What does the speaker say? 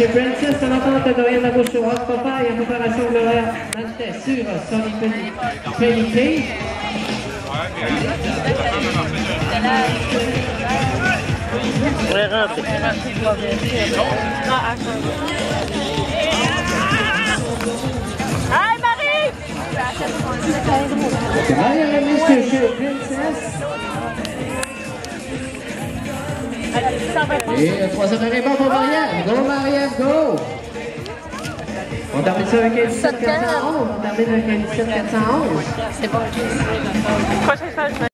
chez Princess, en attente de Dorian Labouche sur Rock Papa et en préparation de l'horaire Manchester sur Sonny Penny Cage. Hi Marie! Marianne Messieurs chez Princess. Et le troisième arrivant pour Marianne. Go Marianne, go! On termine ça avec un 17 411. On termine avec un 17 411. C'est bon.